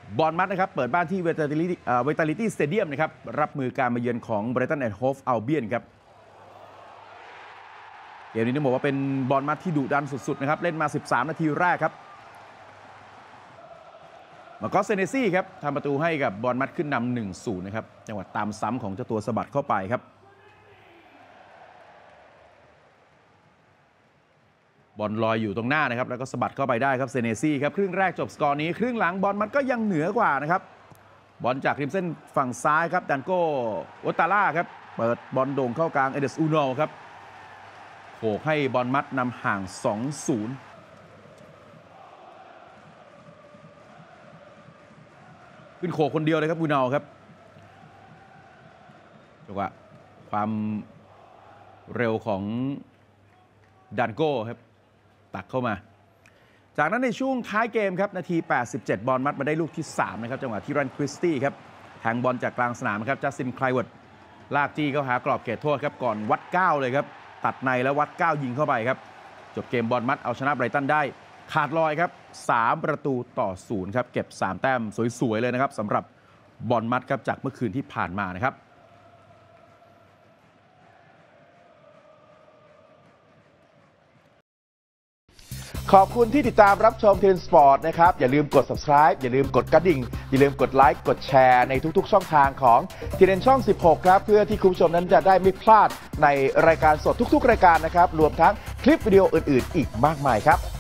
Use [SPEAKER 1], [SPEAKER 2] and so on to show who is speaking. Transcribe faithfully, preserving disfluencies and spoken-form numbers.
[SPEAKER 1] บอร์นมัธนะครับเปิดบ้านที่เวตาลิตี้เวตาลิตี้สเตเดียมนะครับรับมือการมาเยือนของไบรตันแอนด์โฮฟอัลเบียนครับเกมนี้ต้องบอกว่าเป็นบอร์นมัธที่ดุดันสุดๆนะครับเล่นมาสิบสามนาทีแรกครับมาร์กอส เซเนซี่ครับทำประตูให้กับบอร์นมัธขึ้นนำ หนึ่งศูนย์ นะครับจังหวะตามซ้ำของเจ้าตัวสะบัดเข้าไปครับบอลลอยอยู่ตรงหน้านะครับแล้วก็สะบัดเข้าไปได้ครับเซเนซี่ครับครึ่งแรกจบสกอร์นี้ครึ่งหลังบอลมันก็ยังเหนือกว่านะครับบอลจากริมเส้นฝั่งซ้ายครับดันโก้โอตาล่าครับเปิดบอลโด่งเข้ากลางเอเดสอูโนครับโขกให้บอลมัดนำห่าง สองศูนย์ ขึ้นโขกคนเดียวเลยครับอูโนครับจังหวะความเร็วของดันโก้ครับตักเข้ามาจากนั้นในช่วงท้ายเกมครับนาทีแปดสิบเจ็ดบอลมัดมาได้ลูกที่สามนะครับจังหวะที่รันคริสตี้ครับแทงบอลจากกลางสนามครับจัสตินไคลเวิร์ดลากจี้เข้าหากรอบเขตโทษครับก่อนวัดเก้าเลยครับตัดในแล้ววัดเก้ายิงเข้าไปครับจบเกมบอลมัดเอาชนะไบรตันได้ขาดลอยครับสามประตูต่อศูนย์ครับเก็บสามแต้มสวยๆเลยนะครับสำหรับบอลมัดครับจากเมื่อคืนที่ผ่านมานะครับ
[SPEAKER 2] ขอบคุณที่ติดตามรับชมเทนสปอร์ตนะครับอย่าลืมกด ซับสไครบ์ อย่าลืมกดกระดิ่งอย่าลืมกดไลค์กดแชร์ในทุกๆช่องทางของทีเด็นช่องสิบหกครับเพื่อที่คุณผู้ชมนั้นจะได้ไม่พลาดในรายการสดทุกๆรายการนะครับรวมทั้งคลิปวิดีโออื่นๆอีกมากมายครับ